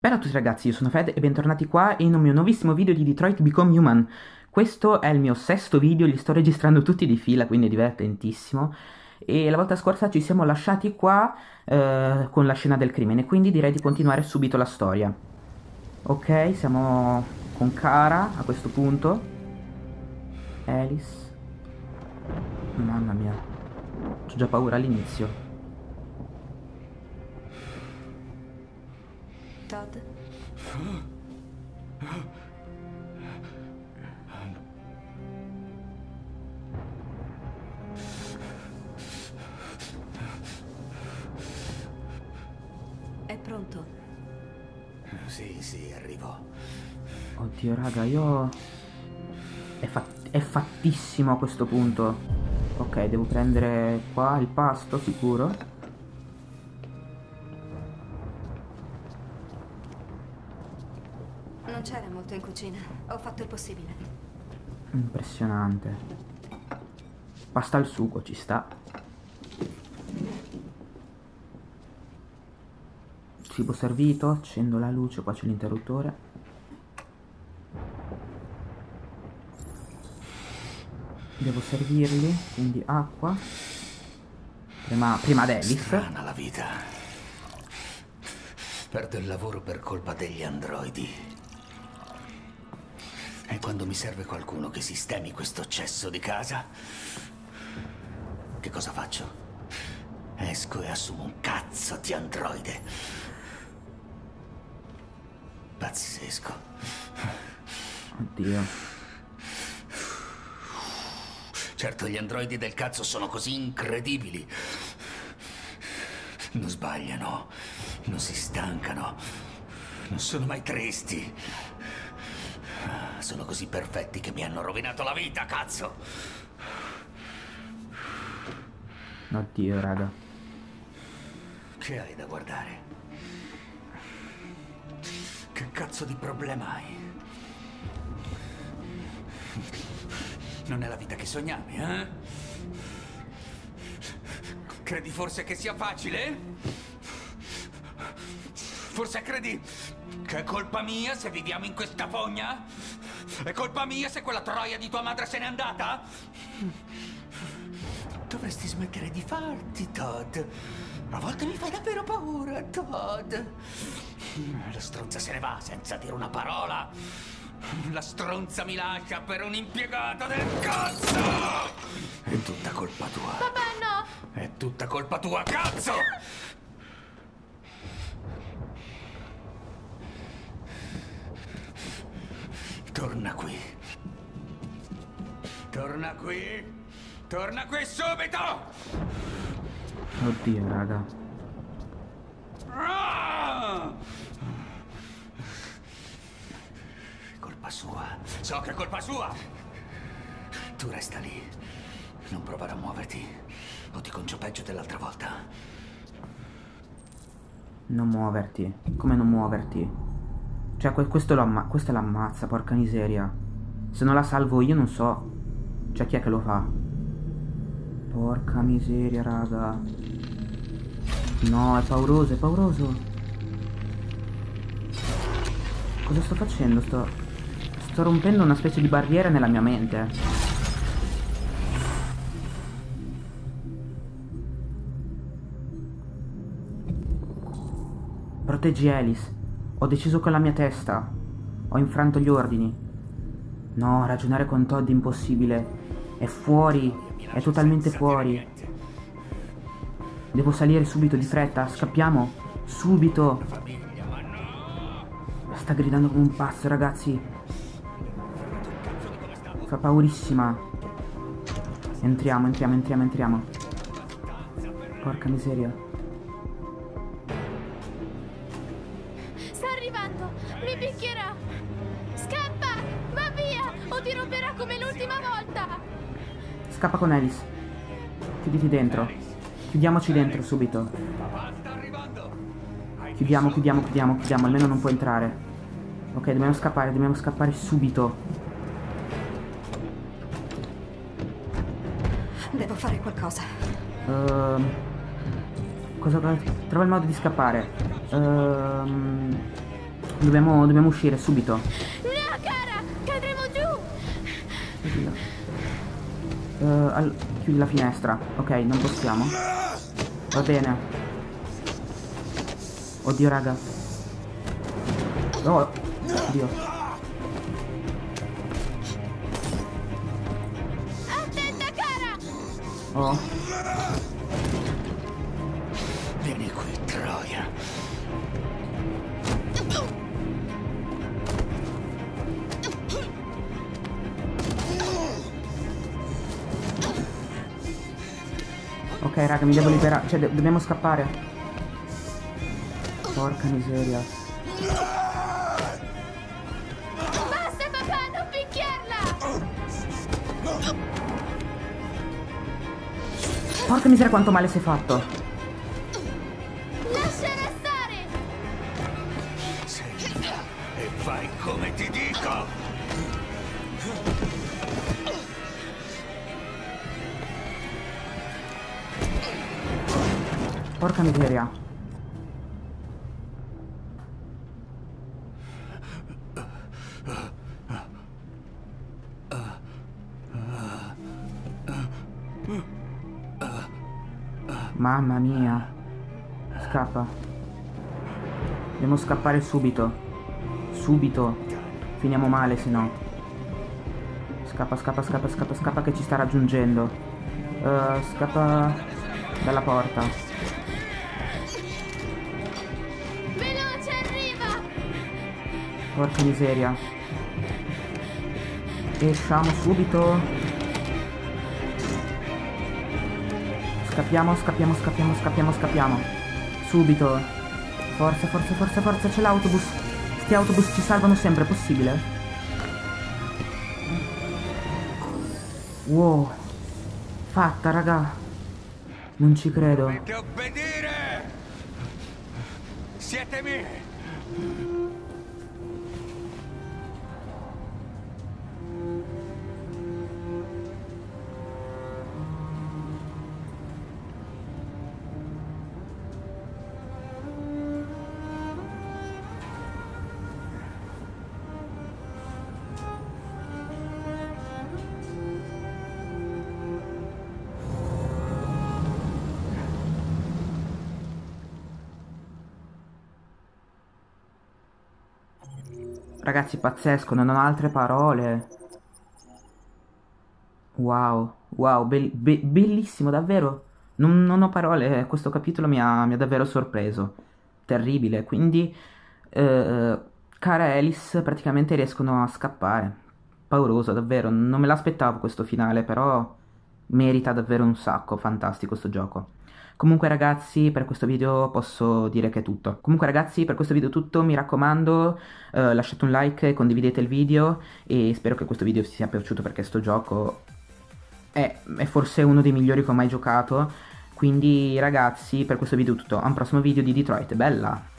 Bella a tutti ragazzi, io sono Fed e bentornati qua in un mio nuovissimo video di Detroit Become Human. Questo è il mio sesto video, li sto registrando tutti di fila, quindi è divertentissimo. E la volta scorsa ci siamo lasciati qua con la scena del crimine, quindi direi di continuare subito la storia. Ok, siamo con Kara a questo punto. Alice. Mamma mia, c'ho già paura all'inizio. Todd, è pronto? Sì, arrivo. Oddio raga, io... È fattissimo a questo punto. Ok, devo prendere qua il pasto, sicuro. Non c'era molto in cucina. Ho fatto il possibile. Impressionante. Pasta al sugo, ci sta. Cibo servito, accendo la luce, qua c'è l'interruttore. Devo servirli, quindi acqua. Prima ad Alice. Strana la vita. Perdo il lavoro per colpa degli androidi. E quando mi serve qualcuno che sistemi questo cesso di casa, che cosa faccio? Esco e assumo un cazzo di androide. Pazzesco. Oddio. Certo, gli androidi del cazzo sono così incredibili. Non sbagliano, non si stancano, non sono mai tristi. Sono così perfetti che mi hanno rovinato la vita, cazzo! Oddio, raga. Che hai da guardare? Che cazzo di problema hai? Non è la vita che sognavi, eh? Credi forse che sia facile? Forse credi che è colpa mia se viviamo in questa fogna? È colpa mia se quella troia di tua madre se n'è andata? Dovresti smettere di farti, Todd. A volte mi fai davvero paura, Todd. La stronza se ne va senza dire una parola. La stronza mi lascia per un impiegato del cazzo! È tutta colpa tua. Papà, no! È tutta colpa tua, cazzo! Torna qui. Torna qui. Torna qui subito! Oddio, raga. Ah! Colpa sua. So che è colpa sua. Tu resta lì. Non provare a muoverti. O ti concio peggio dell'altra volta. Non muoverti. Come non muoverti? Cioè, questo l'ammazza, porca miseria. Se non la salvo io non so. Cioè, chi è che lo fa? Porca miseria, raga. No, è pauroso, è pauroso. Cosa sto facendo? Sto rompendo una specie di barriera nella mia mente. Proteggi Alice. Ho deciso con la mia testa. Ho infranto gli ordini. No, ragionare con Todd è impossibile. È fuori. È totalmente fuori. Devo salire subito, di fretta. Scappiamo. Subito. Sta gridando come un pazzo, ragazzi. Fa paurissima. Entriamo. Porca miseria. Sta arrivando! Mi picchierà! Scappa! Va via! O ti romperà come l'ultima volta! Scappa con Alice. Chiuditi dentro. Chiudiamoci dentro subito. Chiudiamo. Almeno non può entrare. Ok, dobbiamo scappare subito. Devo fare qualcosa. Trova il modo di scappare. Dobbiamo uscire subito. No, cara! Cadremo giù! Chiudi la finestra. Ok, non possiamo. Va bene. Oddio, raga. Oh, oddio. Attenta, cara! Oh. Vieni qui, troia. Ok, raga, mi devo liberare. Cioè, dobbiamo scappare. Porca miseria. Basta, papà, non picchiarla! Porca miseria, quanto male sei fatto. Lasciala stare! Seguita e fai come ti dico. Porca miseria. Mamma mia. Scappa. Dobbiamo scappare subito. Subito. Finiamo male, se no. Scappa, scappa, scappa, scappa, scappa che ci sta raggiungendo. Scappa dalla porta. Veloce, arriva! Porca miseria. Esciamo subito. Scappiamo, scappiamo, scappiamo, scappiamo, scappiamo. Subito. Forza, forza, forza, forza, c'è l'autobus. Sti autobus ci salvano sempre, è possibile? Wow. Fatta, raga. Non ci credo. Dovete obbedire! Siete miei! Ragazzi, pazzesco, non ho altre parole. Wow, wow, bellissimo, davvero. Non ho parole, questo capitolo mi ha davvero sorpreso. Terribile, quindi Cara e Alice praticamente riescono a scappare. Pauroso, davvero, non me l'aspettavo questo finale, però merita davvero un sacco, fantastico sto gioco. Comunque ragazzi, per questo video posso dire che è tutto. Comunque ragazzi, per questo video è tutto, mi raccomando, lasciate un like, condividete il video e spero che questo video vi sia piaciuto perché sto gioco è forse uno dei migliori che ho mai giocato. Quindi ragazzi, per questo video è tutto. A un prossimo video di Detroit, bella!